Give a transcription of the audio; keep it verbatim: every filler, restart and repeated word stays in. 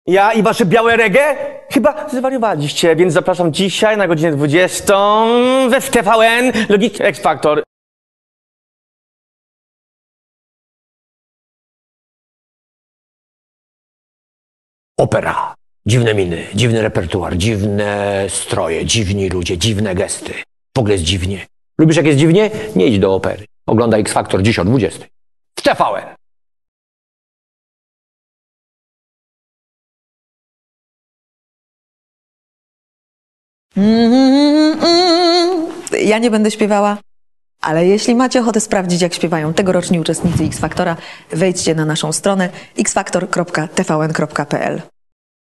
Ja i wasze białe reggae? Chyba zwariowaliście, więc zapraszam dzisiaj na godzinę dwudziestą we w T V N Logik X Factor. Opera. Dziwne miny, dziwny repertuar, dziwne stroje, dziwni ludzie, dziwne gesty. W ogóle jest dziwnie. Lubisz jak jest dziwnie? Nie idź do opery. Oglądaj X Factor dziś o dwudziestej. W T V N. Mm, mm, ja nie będę śpiewała, ale jeśli macie ochotę sprawdzić, jak śpiewają tegoroczni uczestnicy X Factora, wejdźcie na naszą stronę x factor kropka t v n kropka p l.